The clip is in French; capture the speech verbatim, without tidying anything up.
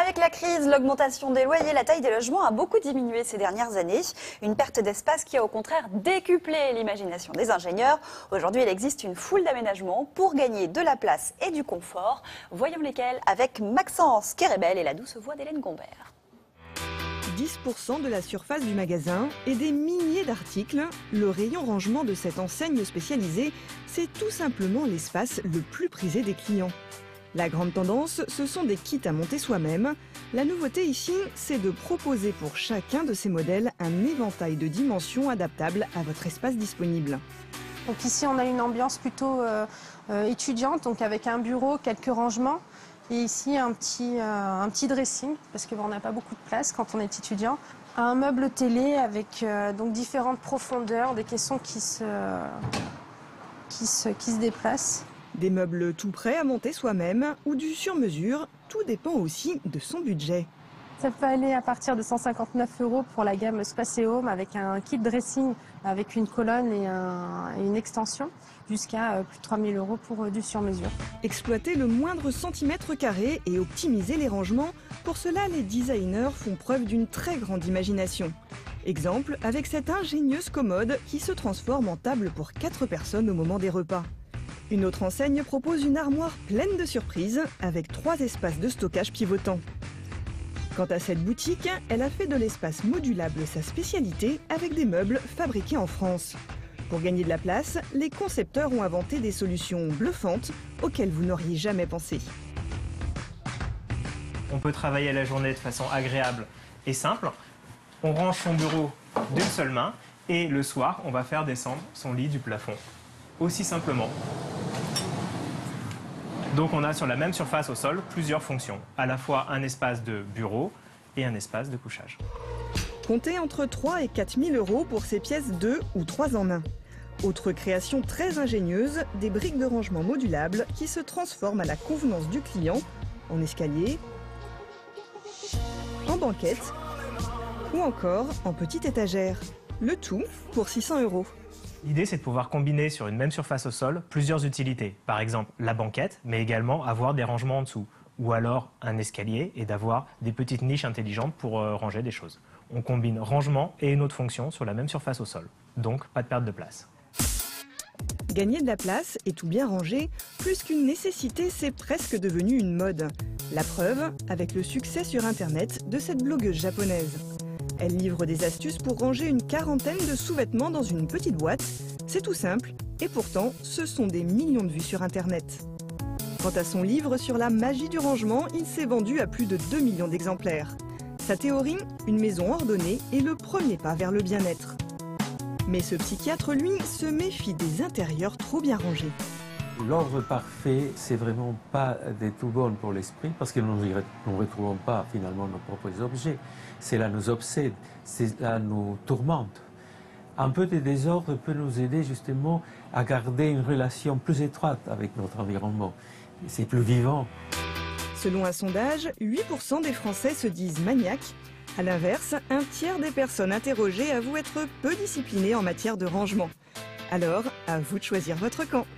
Avec la crise, l'augmentation des loyers, la taille des logements a beaucoup diminué ces dernières années. Une perte d'espace qui a au contraire décuplé l'imagination des ingénieurs. Aujourd'hui, il existe une foule d'aménagements pour gagner de la place et du confort. Voyons lesquels avec Maxence Kérébel et la douce voix d'Hélène Gombert. dix pour cent de la surface du magasin et des milliers d'articles, le rayon rangement de cette enseigne spécialisée, c'est tout simplement l'espace le plus prisé des clients. La grande tendance, ce sont des kits à monter soi-même. La nouveauté ici, c'est de proposer pour chacun de ces modèles un éventail de dimensions adaptables à votre espace disponible. Donc ici, on a une ambiance plutôt euh, euh, étudiante, donc avec un bureau, quelques rangements. Et ici, un petit, euh, un petit dressing, parce qu'on n'a pas beaucoup de place quand on est étudiant. Un meuble télé avec euh, donc différentes profondeurs, des caissons qui se, qui se, qui se déplacent. Des meubles tout prêts à monter soi-même ou du sur-mesure, tout dépend aussi de son budget. Ça peut aller à partir de cent cinquante-neuf euros pour la gamme Space et Home avec un kit dressing avec une colonne et, un, et une extension, jusqu'à plus de trois mille euros pour du sur-mesure. Exploiter le moindre centimètre carré et optimiser les rangements, pour cela les designers font preuve d'une très grande imagination. Exemple avec cette ingénieuse commode qui se transforme en table pour quatre personnes au moment des repas. Une autre enseigne propose une armoire pleine de surprises avec trois espaces de stockage pivotants. Quant à cette boutique, elle a fait de l'espace modulable sa spécialité avec des meubles fabriqués en France. Pour gagner de la place, les concepteurs ont inventé des solutions bluffantes auxquelles vous n'auriez jamais pensé. On peut travailler la journée de façon agréable et simple. On range son bureau d'une seule main et le soir, on va faire descendre son lit du plafond. Aussi simplement. Donc on a sur la même surface au sol plusieurs fonctions, à la fois un espace de bureau et un espace de couchage. Comptez entre trois et quatre mille euros pour ces pièces deux ou trois en un. Autre création très ingénieuse, des briques de rangement modulables qui se transforment à la convenance du client en escalier, en banquette ou encore en petite étagère. Le tout pour six cents euros. L'idée, c'est de pouvoir combiner sur une même surface au sol plusieurs utilités. Par exemple, la banquette, mais également avoir des rangements en dessous. Ou alors un escalier et d'avoir des petites niches intelligentes pour euh, ranger des choses. On combine rangement et une autre fonction sur la même surface au sol. Donc, pas de perte de place. Gagner de la place et tout bien ranger, plus qu'une nécessité, c'est presque devenu une mode. La preuve, avec le succès sur Internet de cette blogueuse japonaise. Elle livre des astuces pour ranger une quarantaine de sous-vêtements dans une petite boîte. C'est tout simple, et pourtant, ce sont des millions de vues sur Internet. Quant à son livre sur la magie du rangement, il s'est vendu à plus de deux millions d'exemplaires. Sa théorie, une maison ordonnée est le premier pas vers le bien-être. Mais ce psychiatre, lui, se méfie des intérieurs trop bien rangés. L'ordre parfait, c'est vraiment pas des tout bon pour l'esprit, parce que nous ne retrouvons pas finalement nos propres objets. Cela nous obsède, cela nous tourmente. Un peu de désordre peut nous aider justement à garder une relation plus étroite avec notre environnement. C'est plus vivant. Selon un sondage, huit pour cent des Français se disent maniaques. A l'inverse, un tiers des personnes interrogées avouent être peu disciplinées en matière de rangement. Alors, à vous de choisir votre camp.